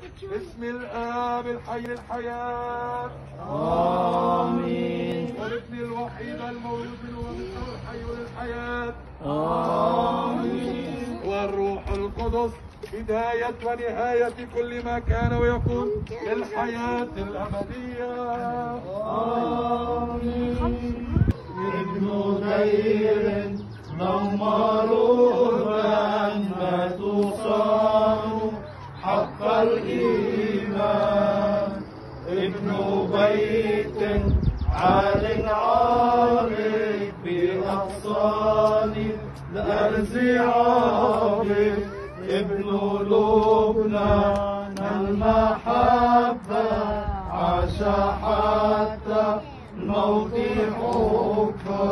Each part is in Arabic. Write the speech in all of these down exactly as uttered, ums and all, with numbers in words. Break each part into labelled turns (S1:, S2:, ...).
S1: باسم الآب الحي للحياة.
S2: آمين.
S1: والابن الوحيد المولود منه الحي للحياة.
S2: آمين.
S1: والروح القدس بداية ونهاية كل ما كان ويكون للحياة الأبدية.
S2: آمين. ابن خير نمرون ما تصان حق الإيمان، ابن بيت عال عارف بأغصان الأرز عابر، ابن لبنان المحبة عاش حتى الموت حبا.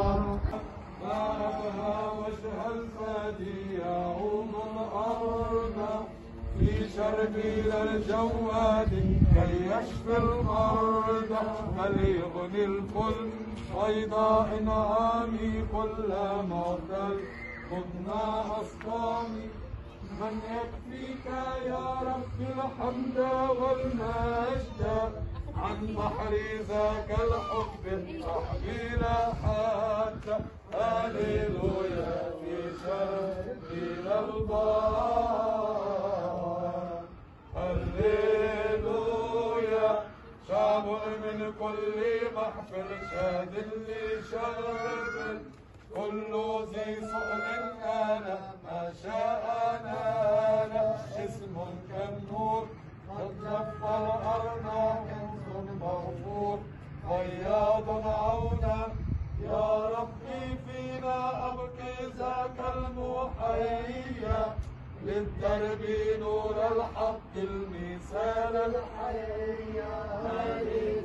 S1: وجه البديع من أرض في شربل الجواد كي يشفي المرضى، فليغني الكل بيضاء نعامي كل معتل خذنا أسطامي. من يكفيك يا رب الحمد والمجد عن بحر ذاك الحب تحويلا حتى. هللويا في شربل البار. هللويا شعب من كل محفل شاد لشربل، كل ذي سؤل كان ما شاء نال. اسم كالنور قد لف الأرض كنز مغفور فياض عونا. يا ربي فينا أبقي ذاك المحيا، للدرب نور الحق المثال الحيا.